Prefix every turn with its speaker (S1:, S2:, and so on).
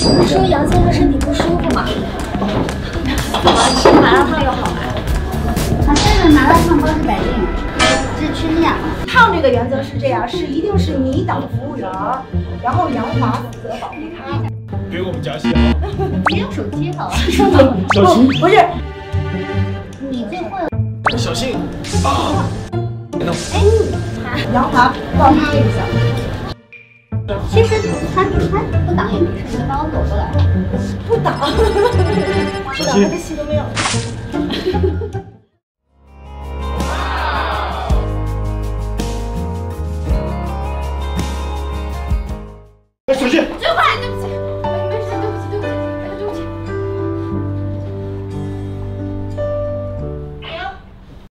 S1: 你说杨先生身体不舒服嘛？吃麻辣烫又好吗？
S2: 他现在麻辣烫包是100斤，只吃面。
S1: 烫这个原则是这样，一定是你当服务员，然后杨华负责保护他。
S3: 给我们加薪。
S2: 别用手机好吧？
S3: 小心！
S1: 不是，
S2: 你最会了。
S3: 小心！啊！
S1: 杨华抱他一下。
S2: 其实他不挡也没事，你帮我躲过来。
S1: 不挡，不挡，他的戏都没有。